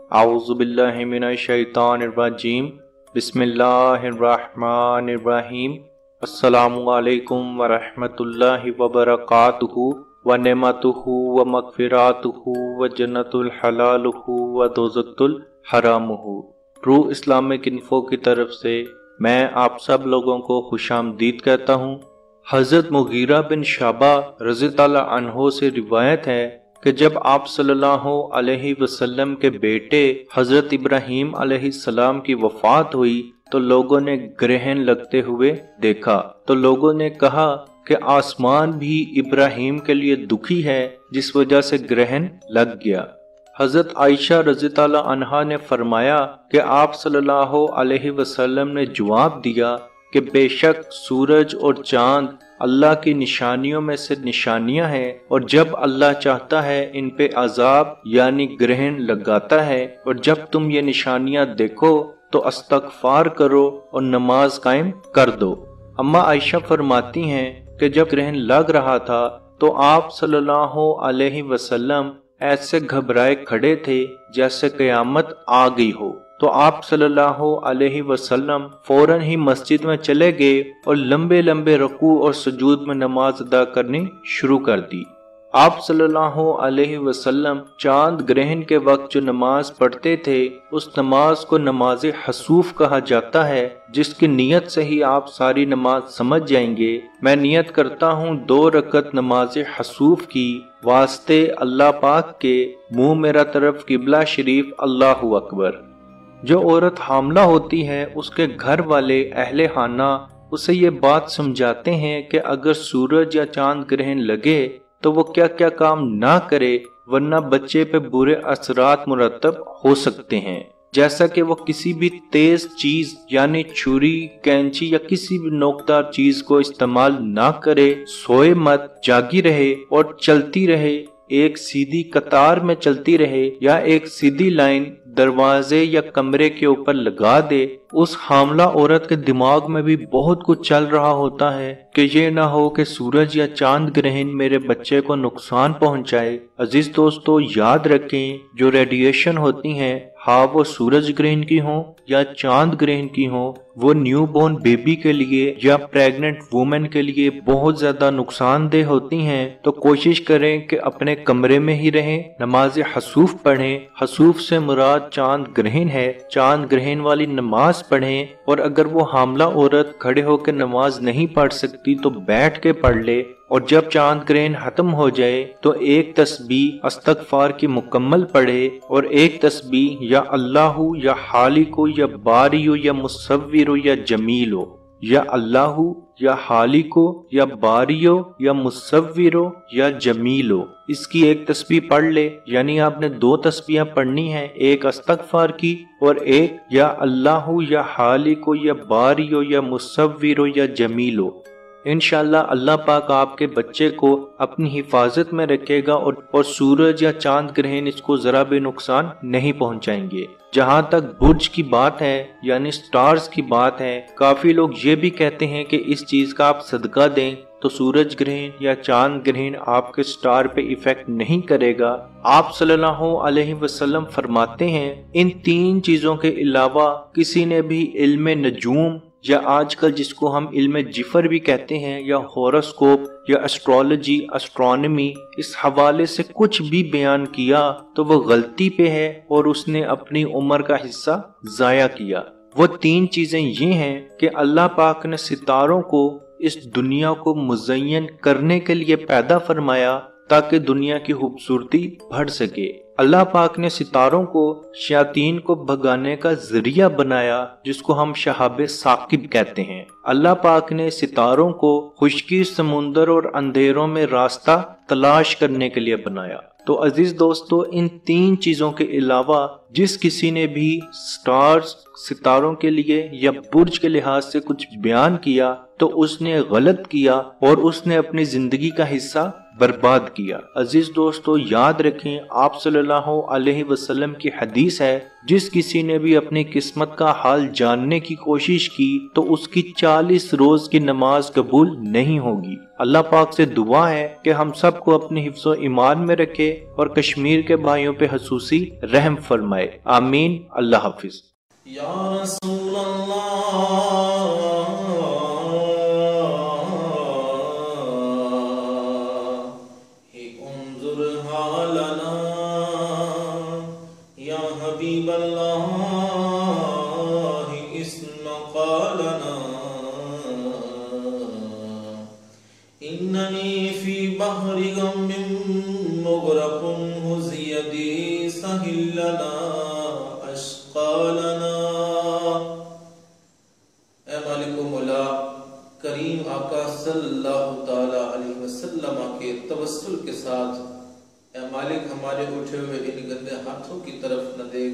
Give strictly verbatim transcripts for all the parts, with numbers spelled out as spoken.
اعوذ باللہ من الشیطان الرجیم بسم اللہ الرحمن الرحیم السلام علیکم ورحمۃ اللہ وبرکاتہ ونعمتہ ومغفراتہ وجنت الحلالہ ودوزخ الحرامہ۔ ٹرو اسلامک انفو کی طرف سے میں آپ سب لوگوں کو خوش آمدید کہتا ہوں۔ حضرت مغیرہ بن شعبہ رضی اللہ عنہ سے روایت ہے کہ جب آپ صلی اللہ علیہ وسلم کے بیٹے حضرت ابراہیم علیہ السلام کی وفات ہوئی تو لوگوں نے گرہن لگتے ہوئے دیکھا، تو لوگوں نے کہا کہ آسمان بھی ابراہیم کے لیے دکھی ہے جس وجہ سے گرہن لگ گیا۔ حضرت عائشہ رضی اللہ عنہا نے فرمایا کہ آپ صلی اللہ علیہ وسلم نے جواب دیا کہ بے شک سورج اور چاند اللہ کی نشانیوں میں سے نشانیاں ہیں، اور جب اللہ چاہتا ہے ان پہ عذاب یعنی گرہن لگاتا ہے، اور جب تم یہ نشانیاں دیکھو تو استغفار کرو اور نماز قائم کر دو۔ اما عائشہ فرماتی ہیں کہ جب گرہن لگ رہا تھا تو آپ صلی اللہ علیہ وسلم ایسے گھبرائے کھڑے تھے جیسے قیامت آ گئی ہو، تو آپ صلی اللہ علیہ وسلم فوراً ہی مسجد میں چلے گئے اور لمبے لمبے رکوع اور سجود میں نماز ادا کرنی شروع کر دی۔ آپ صلی اللہ علیہ وسلم چاند گرہن کے وقت جو نماز پڑھتے تھے اس نماز کو نماز حسوف کہا جاتا ہے، جس کی نیت سے ہی آپ ساری نماز سمجھ جائیں گے۔ میں نیت کرتا ہوں دو رکعت نماز حسوف کی، واسطے اللہ پاک کے، منہ میرا طرف قبلہ شریف، اللہ اکبر۔ جو عورت حاملہ ہوتی ہے اس کے گھر والے اہل خانہ اسے یہ بات سمجھاتے ہیں کہ اگر سورج یا چاند گرہن لگے تو وہ کیا کیا کام نہ کرے ورنہ بچے پہ برے اثرات مرتب ہو سکتے ہیں، جیسا کہ وہ کسی بھی تیز چیز یعنی چھری، کینچی یا کسی بھی نوکدار چیز کو استعمال نہ کرے، سوئے مت، جاگی رہے اور چلتی رہے، ایک سیدھی قطار میں چلتی رہے یا ایک سیدھی لائن دروازے یا کمرے کے اوپر لگا دے۔ اس حاملہ عورت کے دماغ میں بھی بہت کچھ چل رہا ہوتا ہے کہ یہ نہ ہو کہ سورج یا چاند گرہن میرے بچے کو نقصان پہنچائے۔ عزیز دوستو یاد رکھیں، جو ریڈیشن ہوتی ہیں، ہاں وہ سورج گرہن کی ہوں یا چاند گرہن کی ہوں، وہ نیو بورن بیبی کے لیے یا پریگننٹ وومن کے لیے بہت زیادہ نقصان دہ ہوتی ہیں۔ تو کوشش کریں کہ اپنے کمرے میں ہی رہیں، نماز حسوف پڑھیں۔ حسوف سے مراد چاند گرہن ہے، چاند گرہن والی نماز پڑھیں، اور اگر وہ حاملہ عورت کھڑے ہو کے نماز نہیں پڑھ سکتی تو بیٹھ کے پڑھ لے، اور جب چاند گرہن ختم ہو جائے تو ایک تسبیح استغفار کی مکمل پڑھے، اور ایک تسبیح یا اللہ یا خالق یا باری یا مصور یا جمیل، یا اللہ یا خالق یا باری یا مصور یا جمیل، اس کی ایک تسبیح پڑھ لے۔ یعنی آپ نے دو تسبیحیں پڑھنی ہیں، ایک استغفار کی اور ایک یا اللہ یا خالق یا باری یا مصور یا جمیل۔ انشاءاللہ اللہ پاک آپ کے بچے کو اپنی حفاظت میں رکھے گا، اور اور سورج یا چاند گرہن اس کو ذرا بھی نقصان نہیں پہنچائیں گے۔ جہاں تک برج کی بات ہے یعنی سٹارز کی بات ہے، کافی لوگ یہ بھی کہتے ہیں کہ اس چیز کا آپ صدقہ دیں تو سورج گرہن یا چاند گرہن آپ کے سٹار پہ ایفیکٹ نہیں کرے گا۔ آپ صلی اللہ علیہ وسلم فرماتے ہیں ان تین چیزوں کے علاوہ کسی نے بھی علم نجوم یا آج کل جس کو ہم علم جفر بھی کہتے ہیں، یا ہوراسکوپ یا اسٹرالوجی، اسٹرانومی، اس حوالے سے کچھ بھی بیان کیا تو وہ غلطی پہ ہے اور اس نے اپنی عمر کا حصہ ضائع کیا۔ وہ تین چیزیں یہ ہیں کہ اللہ پاک نے ستاروں کو اس دنیا کو مزین کرنے کے لیے پیدا فرمایا تاکہ دنیا کی خوبصورتی بڑھ سکے۔ اللہ پاک نے ستاروں کو شیاطین کو بھگانے کا ذریعہ بنایا، جس کو ہم شہاب ثاقب کہتے ہیں۔ اللہ پاک نے ستاروں کو خشکی، سمندر اور اندھیروں میں راستہ تلاش کرنے کے لیے بنایا۔ تو عزیز دوستو ان تین چیزوں کے علاوہ جس کسی نے بھی سٹارز، ستاروں کے لیے یا برج کے لحاظ سے کچھ بیان کیا تو اس نے غلط کیا اور اس نے اپنی زندگی کا حصہ برباد کیا۔ عزیز دوستو، یاد رکھیں آپ صلی اللہ علیہ وسلم کی حدیث ہے، جس کسی نے بھی اپنی قسمت کا حال جاننے کی کوشش کی تو اس کی چالیس روز کی نماز قبول نہیں ہوگی۔ اللہ پاک سے دعا ہے کہ ہم سب کو اپنے حفظ و ایمان میں رکھے اور کشمیر کے بھائیوں پہ خصوصی رحم فرمائے، آمین۔ اللہ حافظ۔ یا رسول اللہ انظر حالنا، یا حبیب اللہ اسمع قالنا، اننی فی بحر غم مغرق حز یدی سہل لنا اشقالنا۔ اے مالک و مولا کریم آقا صلی اللہ تعالی علیہ وسلم کے توسل کے ساتھ اے مالک ہمارے اٹھے ہوئے ان گندے ہاتھوں کی طرف نہ دیکھ،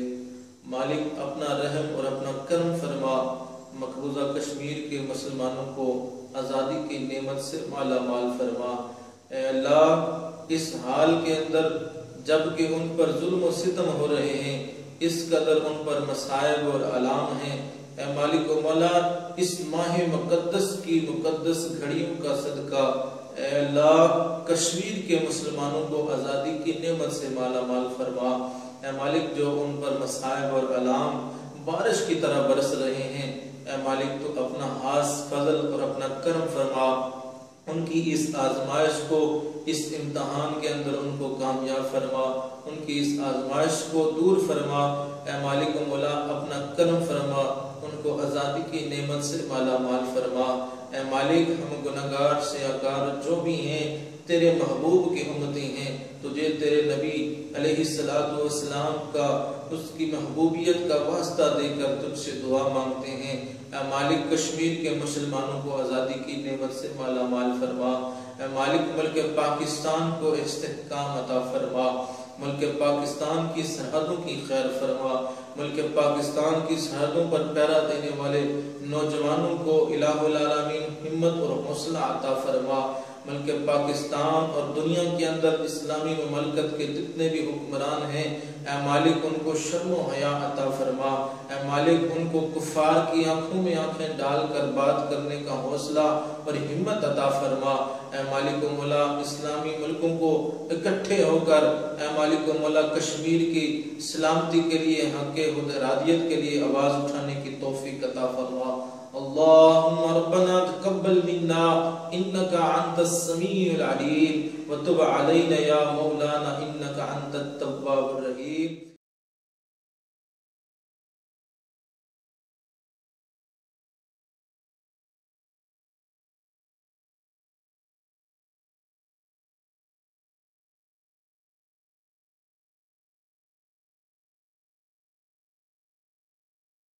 مالک اپنا رحم اور اپنا کرم فرما، مقبوضہ کشمیر کے مسلمانوں کو آزادی کی نعمت سے مالا مال فرما۔ اے اللہ اس حال کے اندر جبکہ ان پر ظلم و ستم ہو رہے ہیں، اس قدر ان پر مصائب اور علام ہیں، اے مالک و مولا اس ماہ مقدس کی مقدس گھڑیوں کا صدقہ اے اللہ کشمیر کے مسلمانوں کو آزادی کی نعمت سے مالا مال فرما۔ اے مالک جو ان پر مصائب اور علام بارش کی طرح برس رہے ہیں، اے مالک تو اپنا خاص فضل اور اپنا کرم فرما، ان کی اس آزمائش کو، اس امتحان کے اندر ان کو کامیاب فرما، ان کی اس آزمائش کو دور فرما۔ اے مالک و مولا اپنا کرم فرما، ان کو آزادی کی نعمت سے مالا مال فرما۔ اے مالک ہم گناہگار سیاہکار جو بھی ہیں تیرے محبوب کی امتی ہیں، تجھے تیرے نبی علیہ السلام کا اس کی محبوبیت کا واسطہ دے کر تجھ سے دعا مانگتے ہیں۔ اے مالک کشمیر کے مسلمانوں کو آزادی کی نعمت سے مالا مال فرما۔ اے مالک ملک پاکستان کو استحکام عطا فرما، ملک پاکستان کی سرحدوں کی خیر فرما، ملک پاکستان کی سرحدوں پر پہرا دینے والے نوجوانوں کو الہ العالمین ہمت اور حوصلہ عطا فرما۔ ملک پاکستان اور دنیا کے اندر اسلامی مملکت کے جتنے بھی حکمران ہیں، اے مالک ان کو شرم و حیا عطا فرما۔ اے مالک ان کو کفار کی آنکھوں میں آنکھیں ڈال کر بات کرنے کا حوصلہ اور ہمت عطا فرما۔ اے مالک و مولا اسلامی ملکوں کو اکٹھے ہو کر اے مالک و مولا کشمیر کی سلامتی کے لیے، حق ارادیت کے لیے آواز اٹھانے کی توفیق عطا فرما۔ اللہم ربنا تقبل منا انکا انت السمیع العلیم وتب علینا یا مولانا انکا انت التواب الرحیم۔